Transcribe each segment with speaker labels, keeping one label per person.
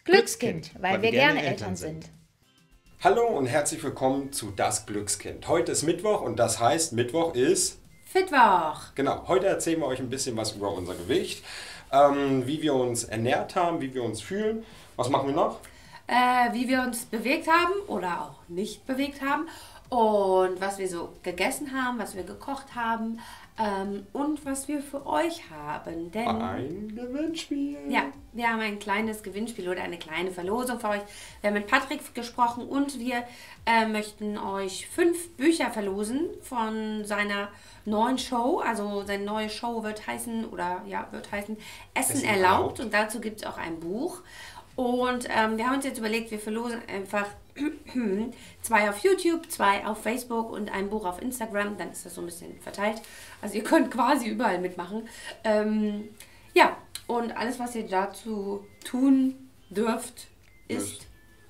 Speaker 1: Glückskind, weil wir gerne Eltern sind.
Speaker 2: Hallo und herzlich willkommen zu Das Glückskind. Heute ist Mittwoch und das heißt, Mittwoch ist
Speaker 1: Fitwoch.
Speaker 2: Genau, heute erzählen wir euch ein bisschen was über unser Gewicht, wie wir uns ernährt haben, wie wir uns fühlen. Was machen wir noch?
Speaker 1: Wie wir uns bewegt haben oder auch nicht bewegt haben und was wir so gegessen haben, was wir gekocht haben und was wir für euch haben. Denn
Speaker 2: Ein Gewinnspiel.
Speaker 1: ja, wir haben ein kleines Gewinnspiel oder eine kleine Verlosung für euch. Wir haben mit Patrick gesprochen und wir möchten euch 5 Bücher verlosen von seiner neuen Show. Also seine neue Show wird heißen Essen erlaubt und dazu gibt es auch ein Buch. Und wir haben uns jetzt überlegt, wir verlosen einfach 2 auf YouTube, 2 auf Facebook und ein Buch auf Instagram. Dann ist das so ein bisschen verteilt. Also ihr könnt quasi überall mitmachen. Ja, und alles, was ihr dazu tun dürft, ist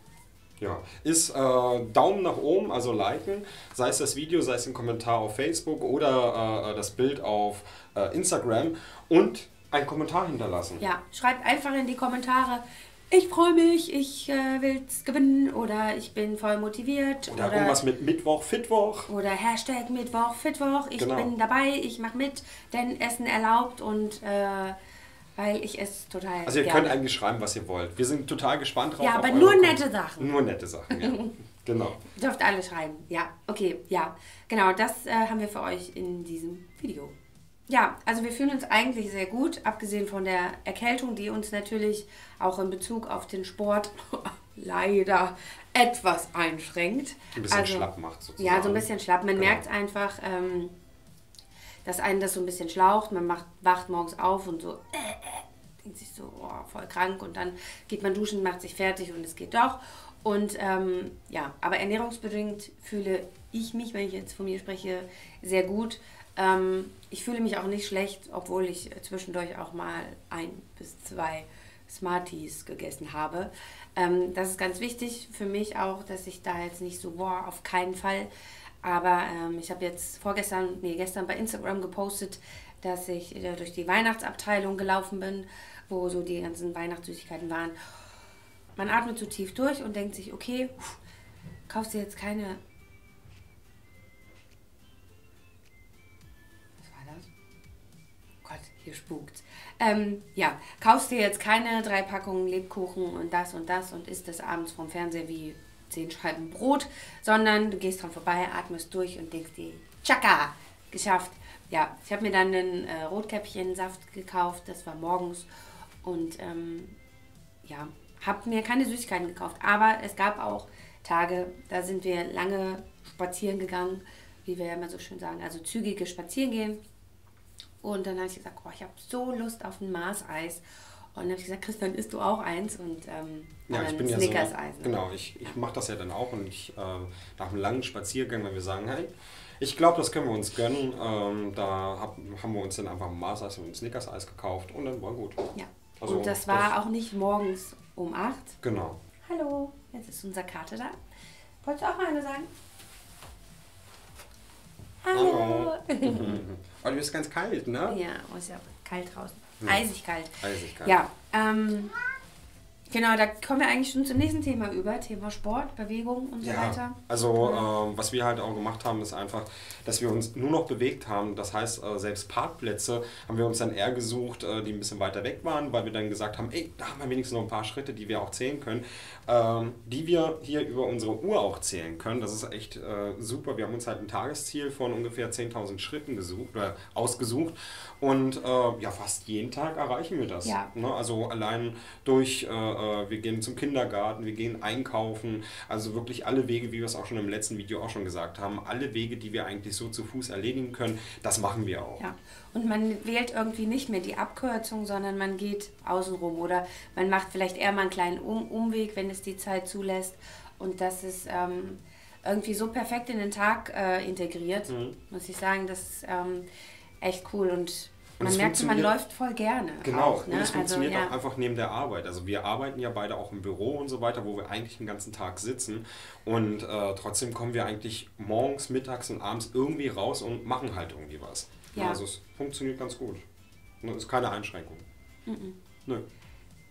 Speaker 2: Daumen nach oben, also liken, sei es das Video, sei es ein Kommentar auf Facebook oder das Bild auf Instagram und einen Kommentar hinterlassen.
Speaker 1: Ja, schreibt einfach in die Kommentare, ich freue mich, ich will es gewinnen oder ich bin voll motiviert.
Speaker 2: Oder irgendwas mit Mittwoch, Fitwoch.
Speaker 1: Oder Hashtag Mittwoch, Fitwoch, ich bin dabei, ich mache mit, denn Essen erlaubt und weil ich es total
Speaker 2: Also ihr könnt eigentlich schreiben, was ihr wollt. Wir sind total gespannt drauf.
Speaker 1: Ja, aber nur nette Sachen.
Speaker 2: Nur nette Sachen, ja. Genau.
Speaker 1: Ihr dürft alle schreiben. Ja, okay, ja. Genau, das haben wir für euch in diesem Video. Ja, also wir fühlen uns eigentlich sehr gut, abgesehen von der Erkältung, die uns natürlich auch in Bezug auf den Sport leider etwas einschränkt.
Speaker 2: Ein bisschen schlapp macht sozusagen.
Speaker 1: Ja, so ein bisschen schlapp. Man merkt einfach, dass einen das so ein bisschen schlaucht. Man wacht morgens auf und so, denkt sich so, oh, voll krank. Und dann geht man duschen, macht sich fertig und es geht doch. Und aber ernährungsbedingt fühle ich mich, wenn ich jetzt von mir spreche, sehr gut. Ich fühle mich auch nicht schlecht, obwohl ich zwischendurch auch mal 1 bis 2 Smarties gegessen habe. Das ist ganz wichtig für mich auch, dass ich da jetzt nicht so, boah, auf keinen Fall. Aber ich habe jetzt gestern bei Instagram gepostet, dass ich durch die Weihnachtsabteilung gelaufen bin, wo so die ganzen Weihnachtssüßigkeiten waren. Man atmet so tief durch und denkt sich, okay, kaufst du jetzt keine... Hier spukt's. Kaufst dir jetzt keine 3 Packungen Lebkuchen und das und isst das abends vom Fernseher wie 10 Scheiben Brot, sondern du gehst dran vorbei, atmest durch und denkst dir, tschakka, geschafft. Ja, ich habe mir dann einen Rotkäppchensaft gekauft, das war morgens und habe mir keine Süßigkeiten gekauft, aber es gab auch Tage, da sind wir lange spazieren gegangen, wie wir ja immer so schön sagen, also zügige Spazierengehen. Und dann habe ich gesagt, ich habe so Lust auf ein Mars-Eis. Und dann habe ich gesagt, Christian, isst du auch eins? Und
Speaker 2: ich bin
Speaker 1: Snickers-Eis.
Speaker 2: Genau, ich mache das ja dann auch. Und nach einem langen Spaziergang, wenn wir sagen, hey, ich glaube, das können wir uns gönnen, da haben wir uns dann einfach ein Mars-Eis und ein Snickers-Eis gekauft. Und dann war gut.
Speaker 1: Ja,
Speaker 2: also,
Speaker 1: und das war auch nicht morgens um 8.
Speaker 2: Genau.
Speaker 1: Hallo, jetzt ist unser Kater da. Wolltest du auch mal eine sagen? Hallo.
Speaker 2: Aber du bist ganz kalt, ne?
Speaker 1: Ja, ist ja kalt draußen. Ja. Eisig kalt.
Speaker 2: Eisig kalt.
Speaker 1: Ja, genau, da kommen wir eigentlich schon zum nächsten Thema über. Thema Sport, Bewegung und so weiter.
Speaker 2: Also was wir halt auch gemacht haben, ist einfach, dass wir uns nur noch bewegt haben. Das heißt, selbst Parkplätze haben wir uns dann eher gesucht, die ein bisschen weiter weg waren, weil wir dann gesagt haben, da haben wir wenigstens noch ein paar Schritte, die wir auch zählen können, die wir hier über unsere Uhr auch zählen können. Das ist echt super. Wir haben uns halt ein Tagesziel von ungefähr 10.000 Schritten ausgesucht und fast jeden Tag erreichen wir das.
Speaker 1: Ja.
Speaker 2: Ne? Also allein durch wir gehen zum Kindergarten, wir gehen einkaufen, also wirklich alle Wege, wie wir es auch schon im letzten Video auch schon gesagt haben, alle Wege, die wir eigentlich so zu Fuß erledigen können, das machen wir auch.
Speaker 1: Ja, und man wählt irgendwie nicht mehr die Abkürzung, sondern man geht außenrum oder man macht vielleicht eher mal einen kleinen Umweg, wenn es die Zeit zulässt und das ist irgendwie so perfekt in den Tag integriert, muss ich sagen, das ist echt cool und man merkt, man läuft voll gerne.
Speaker 2: Genau,
Speaker 1: auch, ne?
Speaker 2: Und es funktioniert auch einfach neben der Arbeit. Also wir arbeiten ja beide auch im Büro und so weiter, wo wir eigentlich den ganzen Tag sitzen. Und trotzdem kommen wir eigentlich morgens, mittags und abends irgendwie raus und machen halt irgendwie was. Ja. Also es funktioniert ganz gut. Es ist keine Einschränkung.
Speaker 1: Mhm.
Speaker 2: Nö.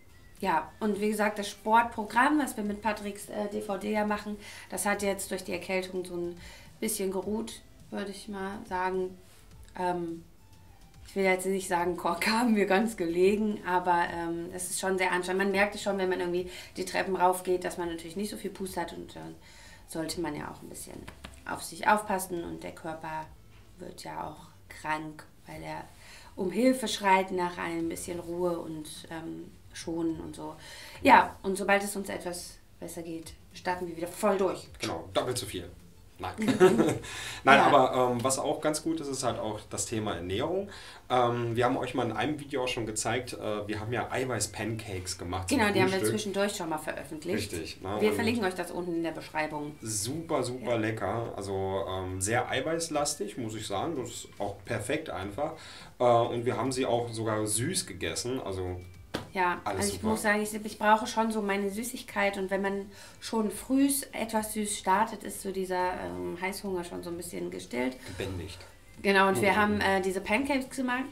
Speaker 1: Ja, und wie gesagt, das Sportprogramm, was wir mit Patricks DVD ja machen, das hat jetzt durch die Erkältung so ein bisschen geruht, würde ich mal sagen. Ich will jetzt nicht sagen, kamen wir ganz gelegen, aber es ist schon sehr anstrengend. Man merkt es schon, wenn man irgendwie die Treppen raufgeht, dass man natürlich nicht so viel Puste hat und dann sollte man ja auch ein bisschen auf sich aufpassen und der Körper wird ja auch krank, weil er um Hilfe schreit nach ein bisschen Ruhe und schonen und so. Ja, und sobald es uns etwas besser geht, starten wir wieder voll durch.
Speaker 2: Genau, doppelt so viel. Nein. Nein, ja. Aber was auch ganz gut ist, ist halt auch das Thema Ernährung. Wir haben euch mal in einem Video auch schon gezeigt, wir haben ja Eiweiß-Pancakes gemacht.
Speaker 1: Genau, die haben wir zwischendurch schon mal veröffentlicht.
Speaker 2: Richtig.
Speaker 1: Ne? Wir verlinken euch das unten in der Beschreibung.
Speaker 2: Super, super lecker. Also sehr eiweißlastig, muss ich sagen. Das ist auch perfekt einfach. Und wir haben sie auch sogar süß gegessen. Also
Speaker 1: ja, also ich muss sagen, ich brauche schon so meine Süßigkeit und wenn man schon früh etwas süß startet, ist so dieser Heißhunger schon so ein bisschen gestillt.
Speaker 2: Gebändigt.
Speaker 1: Genau, und wir haben diese Pancakes gemacht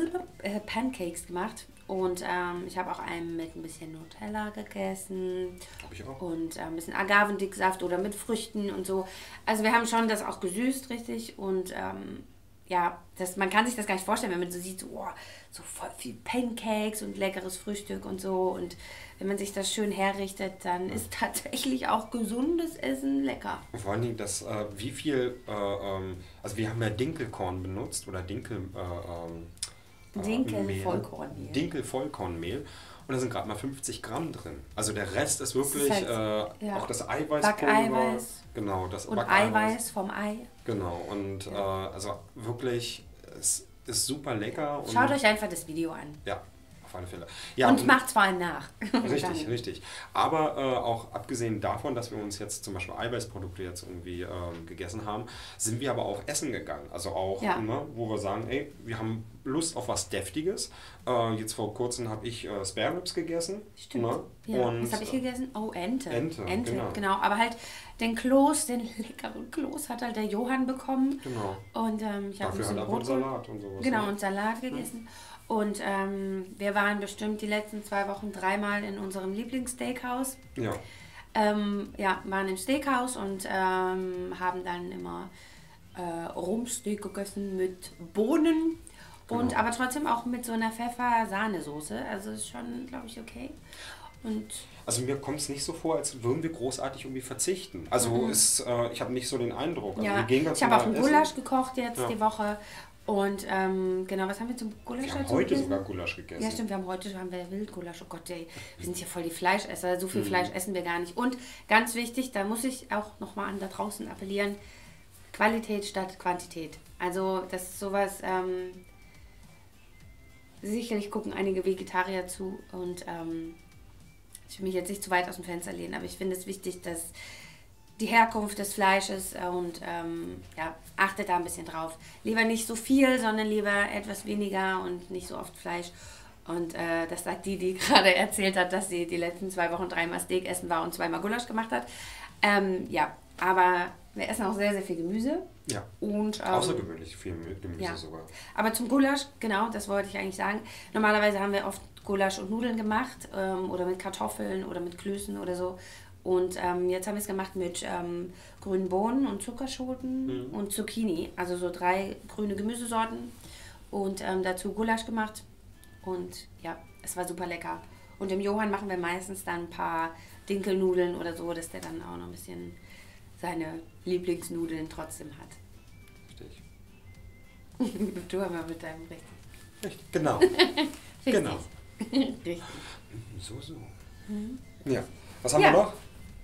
Speaker 1: und ich habe auch einen mit ein bisschen Nutella gegessen.
Speaker 2: Hab ich auch.
Speaker 1: Und ein bisschen Agavendicksaft oder mit Früchten und so. Also wir haben schon das auch gesüßt, richtig, und ja, man kann sich das gar nicht vorstellen, wenn man so sieht, so voll viel Pancakes und leckeres Frühstück und so. Und wenn man sich das schön herrichtet, dann ist tatsächlich auch gesundes Essen lecker.
Speaker 2: Und vor allen Dingen, wie viel, also wir haben ja Dinkelkorn benutzt oder
Speaker 1: Dinkel-Vollkornmehl.
Speaker 2: Dinkel-Vollkornmehl. Und da sind gerade mal 50 Gramm drin. Also der Rest ist wirklich ist halt, auch das Eiweißpulver.
Speaker 1: Backeiweiß.
Speaker 2: Genau, das
Speaker 1: und Eiweiß vom Ei.
Speaker 2: Genau, und also wirklich, es ist super lecker. Und
Speaker 1: schaut euch einfach das Video an.
Speaker 2: Ja, auf alle Fälle. Ja,
Speaker 1: und macht es vor allem nach.
Speaker 2: Richtig, richtig. Aber auch abgesehen davon, dass wir uns jetzt zum Beispiel Eiweißprodukte jetzt irgendwie gegessen haben, sind wir aber auch essen gegangen. Also auch, ne, wo wir sagen, ey, wir haben Lust auf was Deftiges. Jetzt vor kurzem habe ich Spare Ribs gegessen.
Speaker 1: Stimmt.
Speaker 2: Ne?
Speaker 1: Ja.
Speaker 2: Und,
Speaker 1: was habe ich gegessen? Oh, Ente.
Speaker 2: Ente,
Speaker 1: genau. Aber halt den leckeren Kloß hat halt der Johann bekommen.
Speaker 2: Genau.
Speaker 1: Und ich habe
Speaker 2: dafür halt einfach Salat und sowas.
Speaker 1: Genau, und Salat gegessen. Und wir waren bestimmt die letzten 2 Wochen 3-mal in unserem Lieblingssteakhouse.
Speaker 2: Ja.
Speaker 1: Waren im Steakhouse und haben dann immer Rumpsteak gegessen mit Bohnen. Genau. Und aber trotzdem auch mit so einer Pfeffer-Sahnesoße. Also ist schon, glaube ich, okay. Und
Speaker 2: also mir kommt es nicht so vor, als würden wir großartig irgendwie verzichten. Also ich habe nicht so den Eindruck. Also wir gehen ganz
Speaker 1: ich habe auch einen Gulasch gekocht jetzt die Woche. Und genau, was haben wir zum Gulasch?
Speaker 2: Wir haben heute sogar Gulasch gegessen.
Speaker 1: Ja, stimmt, heute haben wir Wildgulasch. Oh Gott, ey, wir sind hier voll die Fleischesser. So viel Fleisch essen wir gar nicht. Und ganz wichtig, da muss ich auch nochmal an da draußen appellieren, Qualität statt Quantität. Also das ist sowas, sicherlich gucken einige Vegetarier zu und ich will mich jetzt nicht zu weit aus dem Fenster lehnen, aber ich finde es wichtig, dass die Herkunft des Fleisches und achtet da ein bisschen drauf. Lieber nicht so viel, sondern lieber etwas weniger und nicht so oft Fleisch. Und das sagt die gerade erzählt hat, dass sie die letzten 2 Wochen 3-mal Steak essen war und 2-mal Gulasch gemacht hat. Aber wir essen auch sehr, sehr viel Gemüse.
Speaker 2: Ja,
Speaker 1: und,
Speaker 2: außergewöhnlich viel Gemüse sogar.
Speaker 1: Aber zum Gulasch, genau, das wollte ich eigentlich sagen. Normalerweise haben wir oft Gulasch und Nudeln gemacht oder mit Kartoffeln oder mit Klößen oder so. Und jetzt haben wir es gemacht mit grünen Bohnen und Zuckerschoten und Zucchini. Also so 3 grüne Gemüsesorten und dazu Gulasch gemacht. Und ja, es war super lecker. Und dem Johann machen wir meistens dann ein paar Dinkelnudeln oder so, dass der dann auch noch ein bisschen seine Lieblingsnudeln trotzdem hat.
Speaker 2: Richtig.
Speaker 1: Du aber mit deinem
Speaker 2: Richtig, genau.
Speaker 1: Richtig.
Speaker 2: Genau.
Speaker 1: Richtig.
Speaker 2: So. Ja. Was haben wir noch?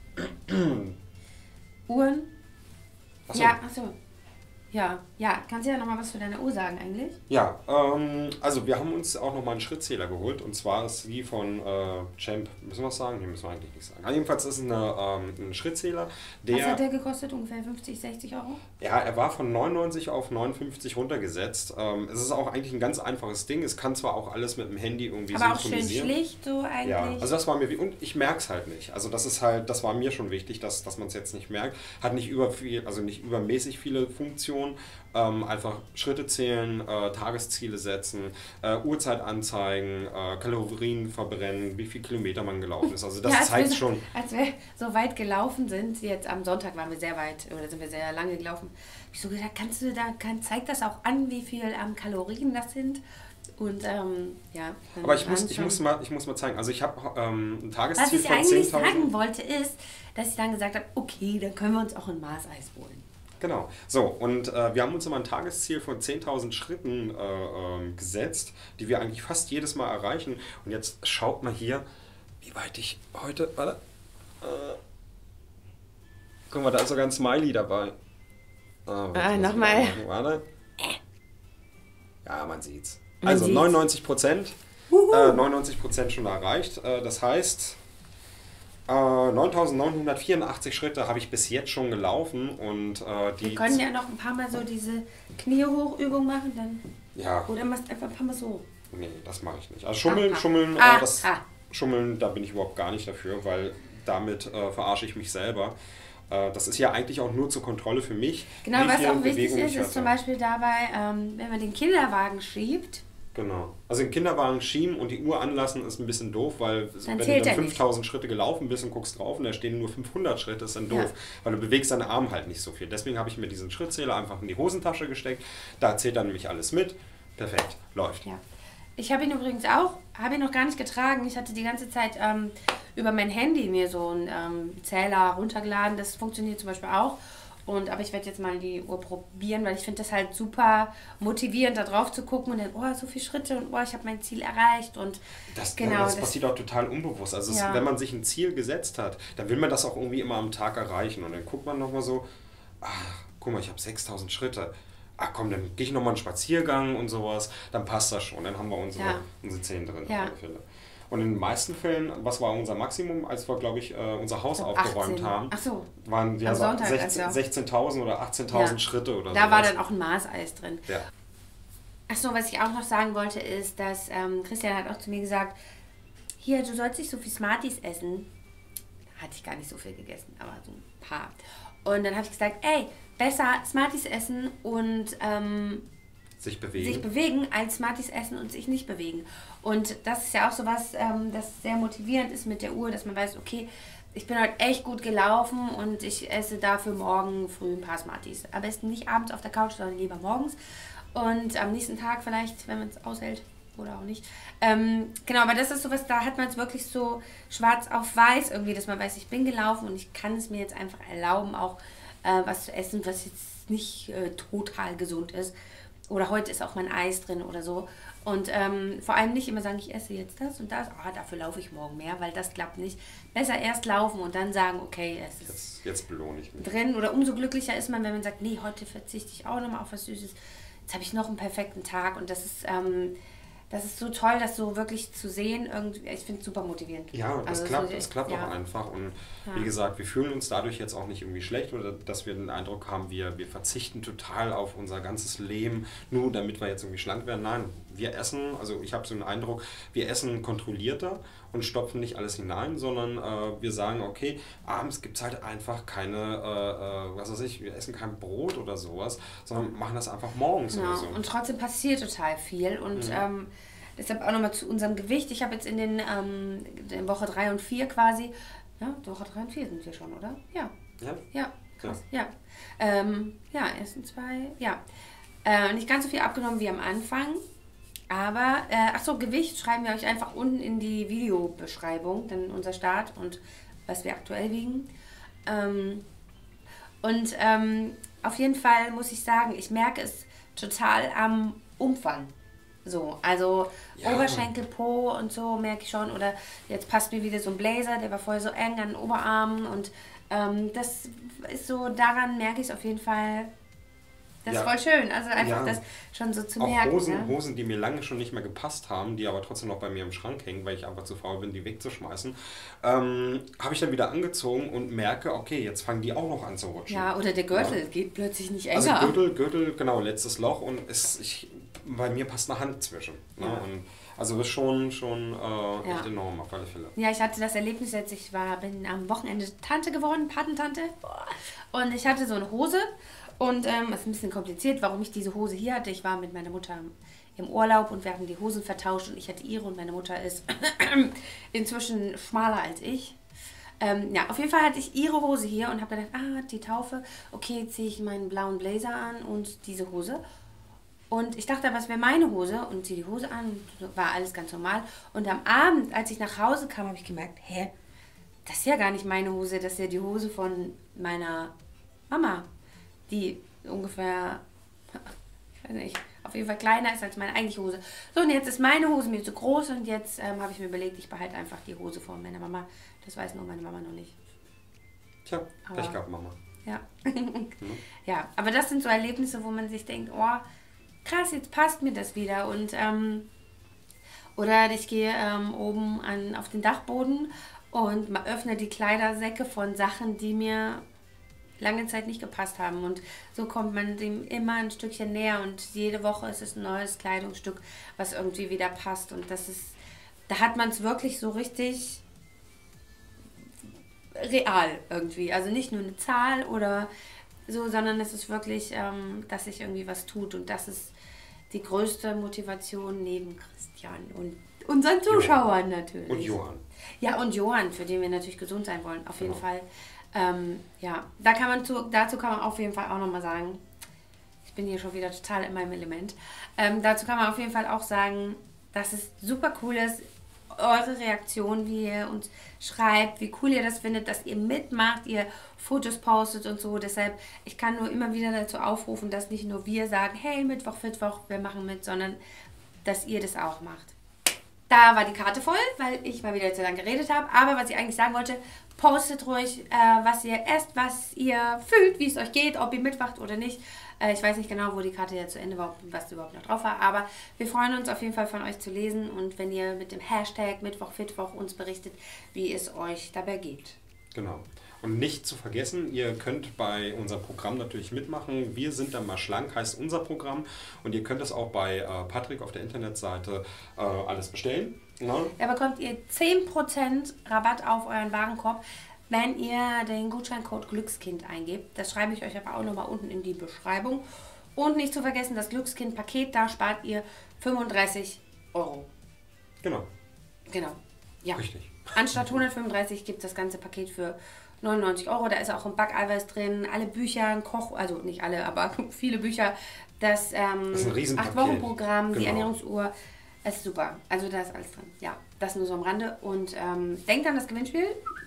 Speaker 1: Uhren?
Speaker 2: Achso.
Speaker 1: Ja, achso. Ja, kannst du ja nochmal was zu deiner Uhr sagen eigentlich?
Speaker 2: Ja, also wir haben uns auch nochmal einen Schrittzähler geholt und zwar ist die von Champ, müssen wir was sagen? Nee, müssen wir eigentlich nicht sagen. Also jedenfalls ist es ein Schrittzähler, der...
Speaker 1: Was hat der gekostet? Ungefähr 50, 60 Euro?
Speaker 2: Ja, er war von 99 auf 59 runtergesetzt. Es ist auch eigentlich ein ganz einfaches Ding. Es kann zwar auch alles mit dem Handy irgendwie
Speaker 1: aber auch schön
Speaker 2: synchronisieren.
Speaker 1: schlicht so eigentlich.
Speaker 2: Ja, also das war mir... Und ich merke es halt nicht. Also das war mir schon wichtig, dass man es jetzt nicht merkt. Hat nicht nicht übermäßig viele Funktionen. schon. Einfach Schritte zählen, Tagesziele setzen, Uhrzeit anzeigen, Kalorien verbrennen, wie viel Kilometer man gelaufen ist. Also das zeigt schon.
Speaker 1: Als wir so weit gelaufen sind, jetzt am Sonntag waren wir sehr weit, oder sind wir sehr lange gelaufen, habe ich so gedacht, zeigt das auch an, wie viel Kalorien das sind? Und ja.
Speaker 2: Aber ich muss mal zeigen, also ich habe ein Tagesziel von 10.000.
Speaker 1: Was ich eigentlich sagen wollte ist, dass ich dann gesagt habe, okay, dann können wir uns auch ein Maßeis holen.
Speaker 2: Genau. So, und wir haben uns immer ein Tagesziel von 10.000 Schritten gesetzt, die wir eigentlich fast jedes Mal erreichen. Und jetzt schaut mal hier, wie weit ich heute... Warte. Guck mal, da ist sogar ein Smiley dabei.
Speaker 1: Nochmal.
Speaker 2: Warte. Ja, man sieht's. Also 99%. 99% schon erreicht. Das heißt... 9.984 Schritte habe ich bis jetzt schon gelaufen und
Speaker 1: wir können ja noch ein paar Mal so diese Kniehochübung machen, dann.
Speaker 2: Ja.
Speaker 1: Oder machst einfach ein paar Mal so.
Speaker 2: Nee, das mache ich nicht. Also Schummeln, da bin ich überhaupt gar nicht dafür, weil damit verarsche ich mich selber. Das ist ja eigentlich auch nur zur Kontrolle für mich.
Speaker 1: Genau, was auch wichtig ist zum Beispiel dabei, wenn man den Kinderwagen schiebt.
Speaker 2: Genau. Also den Kinderwagen schieben und die Uhr anlassen ist ein bisschen doof, weil
Speaker 1: dann
Speaker 2: wenn du dann 5000 Schritte gelaufen bist und guckst drauf und da stehen nur 500 Schritte, ist dann doof, weil du bewegst deinen Arm halt nicht so viel. Deswegen habe ich mir diesen Schrittzähler einfach in die Hosentasche gesteckt. Da zählt dann nämlich alles mit. Perfekt, läuft.
Speaker 1: Ja. Ich habe ihn übrigens auch, habe ihn noch gar nicht getragen. Ich hatte die ganze Zeit über mein Handy mir so einen Zähler runtergeladen. Das funktioniert zum Beispiel auch. Aber ich werde jetzt mal die Uhr probieren, weil ich finde das halt super motivierend, da drauf zu gucken und dann, so viele Schritte und ich habe mein Ziel erreicht. Und
Speaker 2: das passiert auch total unbewusst. Also wenn man sich ein Ziel gesetzt hat, dann will man das auch irgendwie immer am Tag erreichen. Und dann guckt man nochmal so, guck mal, ich habe 6.000 Schritte. Komm, dann gehe ich nochmal einen Spaziergang und sowas, dann passt das schon. Dann haben wir unsere 10 drin auf alle Fälle. Und in den meisten Fällen, was war unser Maximum, als wir, glaube ich, unser Haus aufgeräumt haben, waren ja 16.000 oder 18.000 Schritte oder so.
Speaker 1: Da war dann auch ein Maßeis drin.
Speaker 2: Ja.
Speaker 1: Achso, was ich auch noch sagen wollte, ist, dass Christian hat auch zu mir gesagt, hier, du sollst nicht so viel Smarties essen. Hatte ich gar nicht so viel gegessen, aber so ein paar. Und dann habe ich gesagt, besser Smarties essen und sich bewegen, als Smarties essen und sich nicht bewegen. Und das ist ja auch sowas, das sehr motivierend ist mit der Uhr, dass man weiß, okay, ich bin heute echt gut gelaufen und ich esse dafür morgen früh ein paar Smarties. Am besten nicht abends auf der Couch, sondern lieber morgens. Und am nächsten Tag vielleicht, wenn man es aushält oder auch nicht. Genau, aber das ist sowas, da hat man es wirklich so schwarz auf weiß irgendwie, dass man weiß, ich bin gelaufen und ich kann es mir jetzt einfach erlauben, auch was zu essen, was jetzt nicht total gesund ist. Oder heute ist auch mein Eis drin oder so. Und vor allem nicht immer sagen, ich esse jetzt das und das. Dafür laufe ich morgen mehr, weil das klappt nicht. Besser erst laufen und dann sagen, okay, es ist
Speaker 2: jetzt belohne ich mich
Speaker 1: drin. Oder umso glücklicher ist man, wenn man sagt, nee, heute verzichte ich auch nochmal auf was Süßes. Jetzt habe ich noch einen perfekten Tag. Und das ist so toll, das so wirklich zu sehen. Irgendwie, ich finde es super motivierend.
Speaker 2: Ja, das klappt auch einfach. Und wie gesagt, wir fühlen uns dadurch jetzt auch nicht irgendwie schlecht oder dass wir den Eindruck haben, wir verzichten total auf unser ganzes Leben, nur damit wir jetzt irgendwie schlank werden. Nein, wir essen, also ich habe so einen Eindruck, wir essen kontrollierter und stopfen nicht alles hinein, sondern wir sagen, okay, abends gibt es halt einfach keine, wir essen kein Brot oder sowas, sondern machen das einfach morgens oder so.
Speaker 1: Und trotzdem passiert total viel und deshalb auch nochmal zu unserem Gewicht. Ich habe jetzt in den Woche 3 und 4 quasi, Woche 3 und 4 sind wir schon, oder? Ja. Ja, krass. Ja. Ersten 2, nicht ganz so viel abgenommen wie am Anfang. Aber, Gewicht schreiben wir euch einfach unten in die Videobeschreibung, dann unser Start und was wir aktuell wiegen. Auf jeden Fall muss ich sagen, ich merke es total am Umfang. So, also Oberschenkel, Po und so merke ich schon. Oder jetzt passt mir wieder so ein Blazer, der war vorher so eng an den Oberarmen. Und das ist so, daran merke ich es auf jeden Fall. Das ist voll schön, also einfach das schon so zu merken.
Speaker 2: Auch Hosen, die mir lange schon nicht mehr gepasst haben, die aber trotzdem noch bei mir im Schrank hängen, weil ich einfach zu faul bin, die wegzuschmeißen, habe ich dann wieder angezogen und merke, okay, jetzt fangen die auch noch an zu rutschen.
Speaker 1: Ja, oder der Gürtel geht plötzlich nicht enger.
Speaker 2: Also Gürtel, genau, letztes Loch und bei mir passt eine Hand zwischen. Ne? Und also das ist schon echt enorm auf alle Fälle.
Speaker 1: Ja, ich hatte das Erlebnis jetzt, bin am Wochenende Tante geworden, Patentante. Und ich hatte so eine Hose Und es ist ein bisschen kompliziert, warum ich diese Hose hier hatte. Ich war mit meiner Mutter im Urlaub und wir hatten die Hosen vertauscht und ich hatte ihre und meine Mutter ist inzwischen schmaler als ich. Ja, auf jeden Fall hatte ich ihre Hose hier und habe gedacht, die Taufe, okay, ziehe ich meinen blauen Blazer an und diese Hose. Und ich dachte, was wäre meine Hose? Und ziehe die Hose an, war alles ganz normal. Und am Abend, als ich nach Hause kam, habe ich gemerkt, das ist ja gar nicht meine Hose, das ist ja die Hose von meiner Mama, die ungefähr, ich weiß nicht, auf jeden Fall kleiner ist als meine eigentliche Hose. So, und jetzt ist meine Hose mir zu groß und jetzt habe ich mir überlegt, ich behalte einfach die Hose von meiner Mama. Das weiß nur meine Mama noch nicht.
Speaker 2: Tja, Pech gehabt, Mama.
Speaker 1: Ja. Ja, aber das sind so Erlebnisse, wo man sich denkt, oh, krass, jetzt passt mir das wieder. Und oder ich gehe oben auf den Dachboden und öffne die Kleidersäcke von Sachen, die mir lange Zeit nicht gepasst haben. Und so kommt man dem immer ein Stückchen näher und jede Woche ist es ein neues Kleidungsstück, was irgendwie wieder passt. Und das ist, da hat man es wirklich so richtig real irgendwie. Also nicht nur eine Zahl oder so, sondern es ist wirklich, dass sich irgendwie was tut. Und das ist die größte Motivation neben Christian und unseren Zuschauern natürlich.
Speaker 2: Und Johann.
Speaker 1: Ja, und Johann, für den wir natürlich gesund sein wollen, auf jeden Fall. Ja, dazu kann man auf jeden Fall auch nochmal sagen, ich bin hier schon wieder total in meinem Element, dazu kann man auf jeden Fall auch sagen, dass es super cool ist, eure Reaktion, wie ihr uns schreibt, wie cool ihr das findet, dass ihr mitmacht, ihr Fotos postet und so. Deshalb, ich kann nur immer wieder dazu aufrufen, dass nicht nur wir sagen, hey, Mittwoch, wir machen mit, sondern dass ihr das auch macht. Da war die Karte voll, weil ich mal wieder zu lange geredet habe. Aber was ich eigentlich sagen wollte, postet ruhig, was ihr esst, was ihr fühlt, wie es euch geht, ob ihr mitmacht oder nicht. Ich weiß nicht genau, wo die Karte jetzt zu Ende war, was überhaupt noch drauf war. Aber wir freuen uns auf jeden Fall von euch zu lesen. Und wenn ihr mit dem Hashtag Mittwoch uns berichtet, wie es euch dabei geht.
Speaker 2: Genau. Und nicht zu vergessen, ihr könnt bei unserem Programm natürlich mitmachen. Wir sind dann mal schlank, heißt unser Programm. Und ihr könnt es auch bei Patrick auf der Internetseite alles bestellen. Ne?
Speaker 1: Da bekommt ihr 10% Rabatt auf euren Warenkorb, wenn ihr den Gutscheincode Glückskind eingebt. Das schreibe ich euch aber auch nochmal unten in die Beschreibung. Und nicht zu vergessen, das Glückskind-Paket, da spart ihr 35 €.
Speaker 2: Genau.
Speaker 1: Genau. Ja.
Speaker 2: Richtig.
Speaker 1: Anstatt 135 gibt es das ganze Paket für 99 €. Da ist auch ein Backeiweiß drin, alle Bücher, ein also nicht alle, aber viele Bücher. Das
Speaker 2: ist ein Riesenpaket.
Speaker 1: 8-Wochen-Programm,
Speaker 2: genau.
Speaker 1: Die Ernährungsuhr. Es ist super. Also da ist alles drin. Ja, das nur so am Rande. Und denkt an das Gewinnspiel.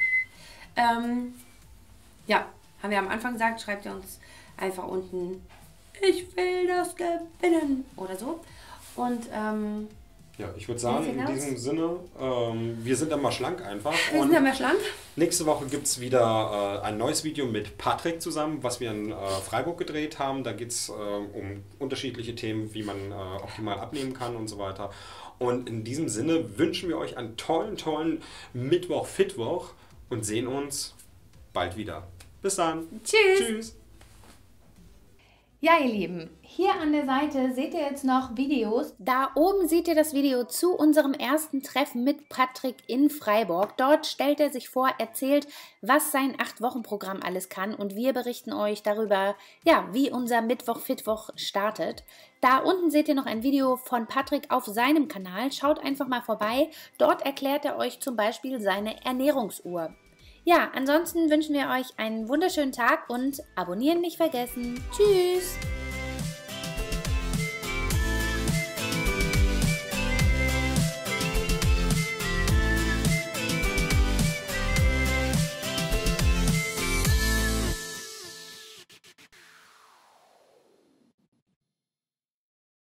Speaker 1: Ja, haben wir am Anfang gesagt, schreibt ihr uns einfach unten, ich will das gewinnen oder so. Und
Speaker 2: ja, ich würde sagen, in diesem Sinne, wir sind dann mal schlank einfach.
Speaker 1: Wir sind dann mal schlank.
Speaker 2: Nächste Woche gibt es wieder ein neues Video mit Patrick zusammen, was wir in Freiburg gedreht haben. Da geht es um unterschiedliche Themen, wie man optimal abnehmen kann und so weiter. Und in diesem Sinne wünschen wir euch einen tollen Mittwoch-Fitwoch und sehen uns bald wieder. Bis dann.
Speaker 1: Tschüss.
Speaker 2: Tschüss.
Speaker 3: Ja, ihr Lieben, hier an der Seite seht ihr jetzt noch Videos.
Speaker 4: Da oben seht ihr das Video zu unserem ersten Treffen mit Patrick in Freiburg. Dort stellt er sich vor, erzählt, was sein 8-Wochen-Programm alles kann und wir berichten euch darüber, ja, wie unser Mittwoch-Fitwoch startet. Da unten seht ihr noch ein Video von Patrick auf seinem Kanal. Schaut einfach mal vorbei. Dort erklärt er euch zum Beispiel seine Ernährungsuhr. Ja, ansonsten wünschen wir euch einen wunderschönen Tag und abonnieren nicht vergessen. Tschüss!